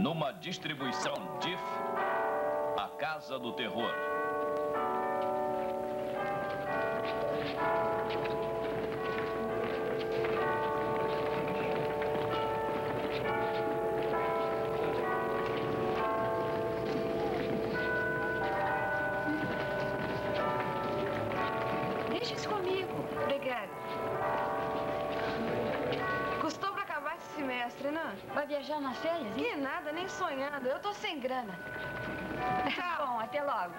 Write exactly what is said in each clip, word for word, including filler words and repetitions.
Numa distribuição D I F, A Casa do Terror. Deixa isso comigo. Obrigada. Custou pra acabar esse semestre, não? Vai viajar nas férias, hein? Que nada, nem sonhando. Eu tô sem grana. Tchau. Bom, até logo.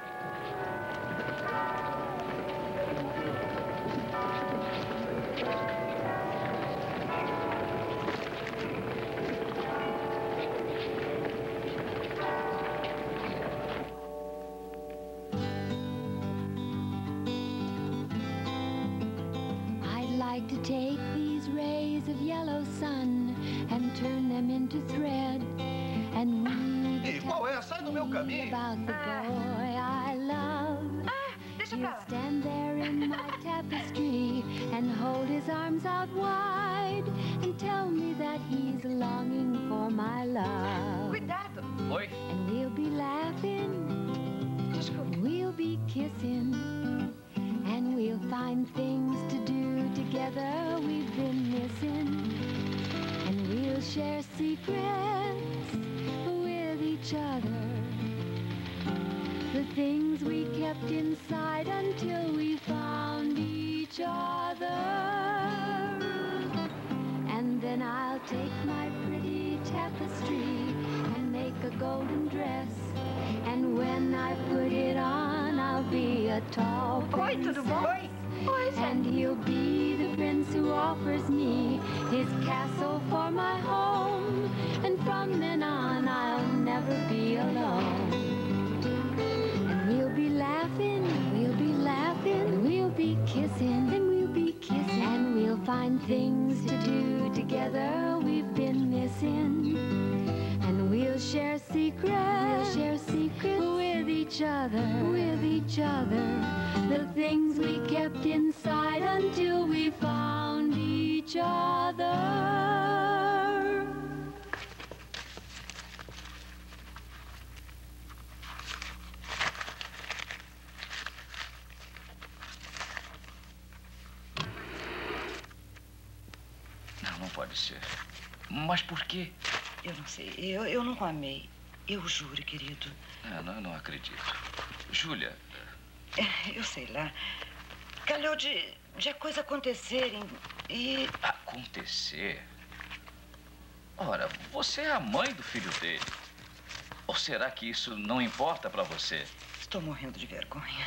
I'd like to take these rays of yellow sun and turn them into thread and weave Ei, qual é? Sai do meu caminho. about the boy I love. Ah, deixa pra He'll lá. stand there in my tapestry and hold his arms out wide and tell me that he's longing for my love. Cuidado. Oi? And we'll be laughing, Desculpa. we'll be kissing, and we'll find things to do together we've been missing. And we'll share secrets with each other, the things we kept inside until we found each other. And then I'll take my pretty tapestry and make a golden dress, and when I put it on, I'll be a tall Oi, tudo bom? princess. Oi, Zé. And he'll be the prince who offers me his castle for my home. And from then on, I'll never be alone. And we'll be laughing, we'll be laughing, we'll be kissing, and we'll be kissing. And we'll find things to do together we've been missing. And we'll share secrets, we'll share secrets with each other, with each other. The things we kept inside until we found each other. Não, não pode ser. Mas por quê? Eu não sei. Eu, eu não amei. Eu juro, querido. É, não, não acredito. Júlia. É, eu sei lá. Calhou de, de a coisa acontecerem e... Acontecer? Ora, você é a mãe do filho dele. Ou será que isso não importa pra você? Estou morrendo de vergonha.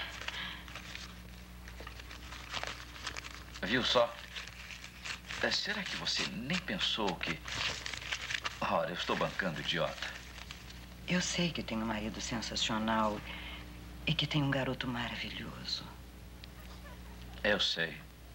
Viu só? É, será que você nem pensou que... Ora, eu estou bancando idiota. Eu sei que tem um marido sensacional e que tem um garoto maravilhoso. Eu sei.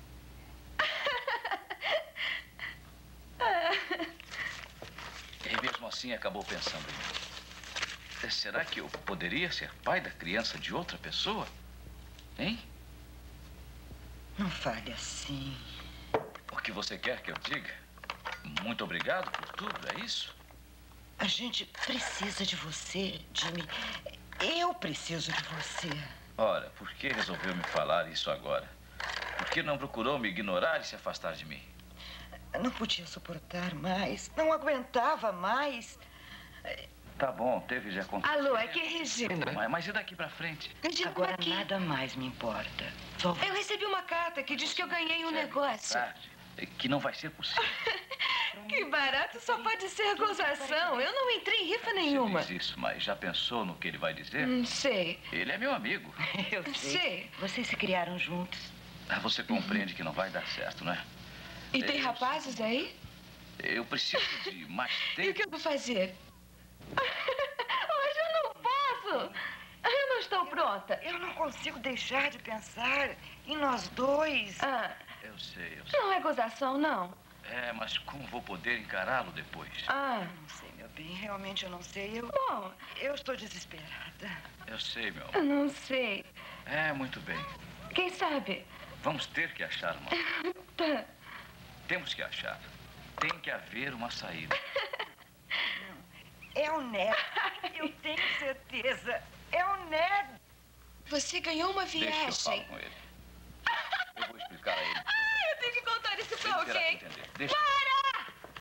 E mesmo assim acabou pensando em mim. É, será que eu poderia ser pai da criança de outra pessoa? Hein? Não fale assim. O que você quer que eu diga? Muito obrigado por tudo, é isso? A gente precisa de você, Jimmy. Eu preciso de você. Ora, por que resolveu me falar isso agora? Por que não procurou me ignorar e se afastar de mim? Não podia suportar mais. Não aguentava mais. Tá bom, teve de acontecer. Alô, aqui é Regina. Mas, mas e daqui pra frente? Regina, Agora aqui. nada mais me importa. Só... Eu recebi uma carta que diz que eu ganhei um Sério, negócio. tarde, que não vai ser possível. Que barato, só pode ser gozação. Eu não entrei em rifa Você nenhuma. diz isso, mas já pensou no que ele vai dizer? Não sei. Ele é meu amigo. Eu sei. Sei. Vocês se criaram juntos. Ah, você compreende que não vai dar certo, não é? E tem Eu- rapazes aí? Eu preciso de mais E o tempo. que eu vou fazer? Hoje eu não posso. Eu não estou pronta. Eu não consigo deixar de pensar em nós dois. Ah, Eu sei, eu sei. não é gozação, não. É, mas como vou poder encará-lo depois? Ah, Não sei, meu bem. Realmente eu não sei. Eu, bom, eu estou desesperada. Eu sei, meu eu amor. não sei. É, muito bem. Quem sabe? Vamos ter que achar uma. Tá. Temos que achar. Tem que haver uma saída. É o Ned. Eu tenho certeza. É o Ned. Você ganhou uma Deixa que eu falo viagem. com ele. Eu vou explicar a ele. Ai, eu tenho que contar isso pra Ele terá que alguém. entender. Deixa.